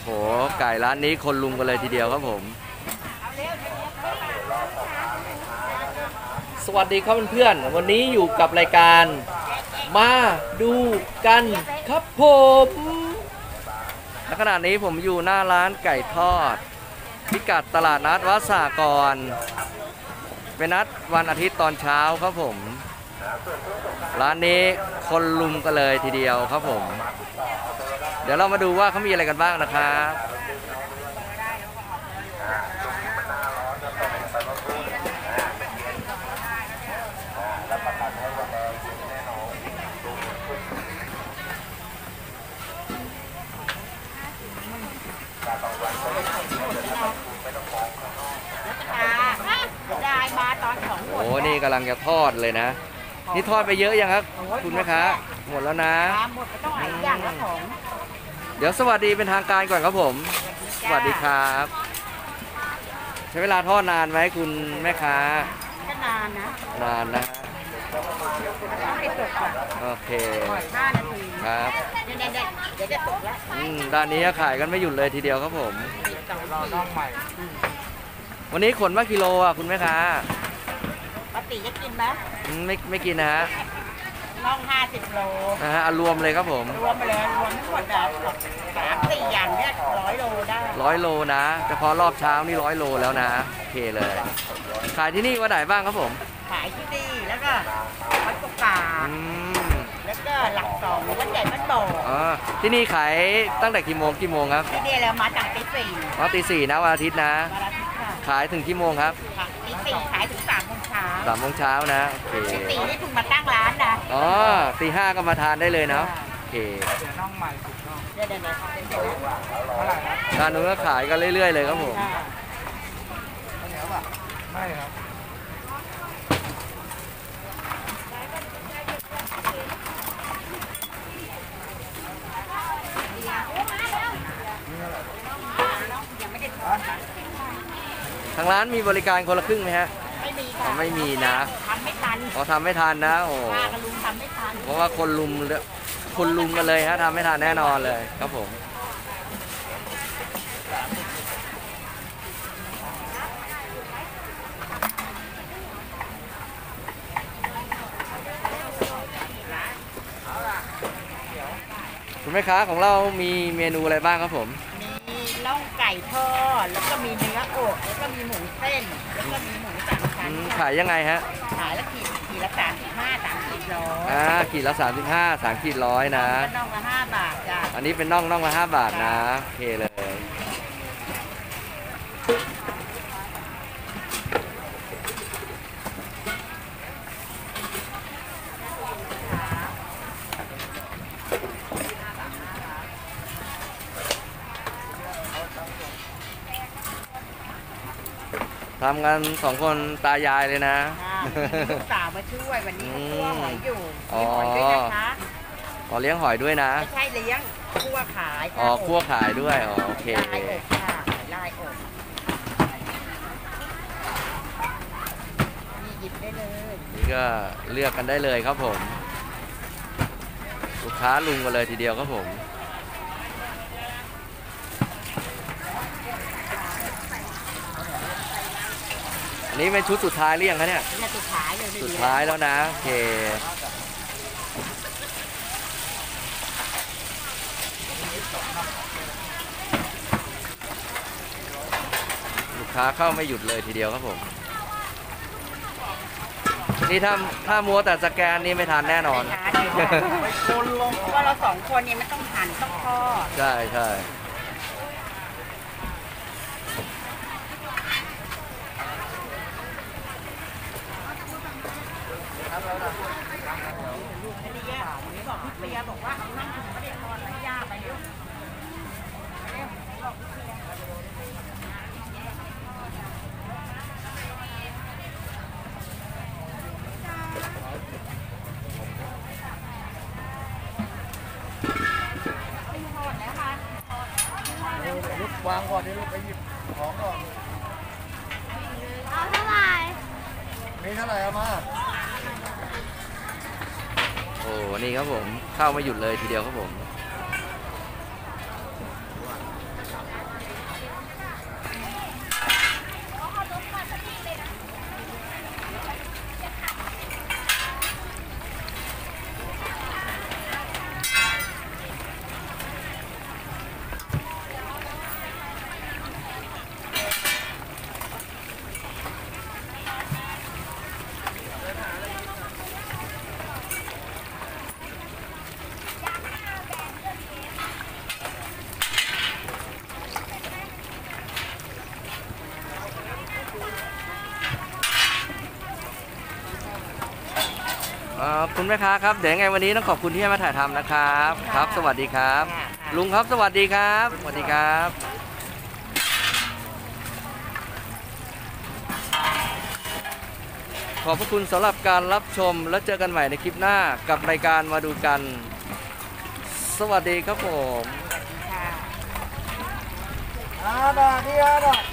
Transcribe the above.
ไก่ร้านนี้คนลุมกันเลยทีเดียวครับผมสวัสดีครับเพื่อนๆวันนี้อยู่กับรายการมาดูกันครับผมณขณะนี้ผมอยู่หน้าร้านไก่ทอดพิกัดตลาดนัดวัดสากรเป็นนัดวันอาทิตย์ตอนเช้าครับผมร้านนี้คนลุมกันเลยทีเดียวครับผมเดี๋ยวเรามาดูว่าเขามีอะไรกันบ้างนะครับโอ้นี่กำลังจะทอดเลยนะนี่ทอดไปเยอะยังครับคุณแม่ค้าหมดแล้วนะหมดไปต้องหลายอย่างแล้วของเดี๋ยวสวัสดีเป็นทางการก่อนครับผมสวัสดีครับใช้เวลาทอดนานไหมคุณแม่ค้าก็นานนะนะโอเค 5 นาทีครับเดี๋ยวจะตกแล้วด้านนี้ขายกันไม่หยุดเลยทีเดียวครับผมวันนี้ขนมากิโลอ่ะคุณแม่ค้าปกติจะกินไหมไม่กินนะฮะน่อง50 โลนะฮะรวมเลยครับผมรวมไปเลยรวมทั้งหมดแบบ3-4 อย่างเนี่ย100 โลได้ 100 โลนะเฉพาะรอบเช้านี่100 โลแล้วนะโอเคเลยขายที่นี่วันไหนบ้างครับผมขายที่นี่แล้วก็วัดกุกาแล้วก็หลัก2วัดใหญ่วัดบ่อที่นี่ขายตั้งแต่กี่โมงครับที่นี่เรามาจากตี 4 ตี 4นะวันอาทิตย์นะขายถึงกี่โมงครับตี 4ขายถึง3 โมงเช้า 3 โมงเช้านะโอเคตี 4นี่เพิ่งมาตั้งร้านนะตี 5ก็มาทานได้เลยนะโอเคน้องใหม่ถูกต้องเดี๋ยวร้านนู้นก็ขายกันเรื่อยๆเลยครับผมไม่ครับทางร้านมีบริการคนละครึ่งไหมฮะไม่มีค่ะไม่มีนะทำไม่ทันทำไม่ทันนะโอ้ป้ากับลุงทำไม่ทันเพราะว่าคนลุมกันเลยฮะทำไม่ทันแน่นอนเลยครับผมคุณแม่ค้าของเรามีเมนูอะไรบ้างครับผมมีน่องไก่ทอดแล้วก็มีเนื้ออกแล้วก็มีหมูเส้นแล้วก็มีหมู3 ชั้นขายยังไงฮะขายละขีดละ35 3 ขีด100 ขีดละ35 3 ขีด100นะน่องละ5 บาทจ้ะอันนี้เป็นน่องละ5 บาทนะโอเคเลยทำกัน2 คนตายายเลยนะลูกสาวมาช่วยวันนี้คั่วหอยอยู่มีหอยด้วยนะคะเลี้ยงหอยด้วยนะไม่ใช่เลี้ยงคั่วขายคั่วขายด้วยโอเคลายอกค่ะลายอกนี่หยิบได้เลยนี่ก็เลือกกันได้เลยครับผมลูกค้าลุงกันเลยทีเดียวครับผมนี่เป็นชุดสุดท้ายหรือยังคะเนี่ยสุดท้ายเลยสุดท้ายแล้วนะโอเคลูกค้าเข้าไม่หยุดเลยทีเดียวครับผมนี่ถ้ามัวแต่สแกนนี่ไม่ทันแน่นอนคนลงเพราะเรา2 คนเนี่ยไม่ต้องหั่นต้องทอดใช่บอกว่านั่งถึงไม่ได้ทอดแล้วย่าไปด้วยวางก่อนดิลูกไปหยิบของก่อนเอาเท่าไหร่มีเท่าไหร่เอามาโอ้นี่ครับผมเข้าไม่หยุดเลยทีเดียวครับผมขอบคุณแม่ค้าครับเดี๋ยวยังไงวันนี้ต้องขอบคุณที่ให้มาถ่ายทำนะครับครับ สวัสดีครับ ลุงครับสวัสดีครับสวัสดีครับ ขอบพระคุณสำหรับการรับชมแล้วเจอกันใหม่ในคลิปหน้ากับรายการมาดูกัน สวัสดีครับผมค่ะอ่าน่ะที่อ่ะน่ะ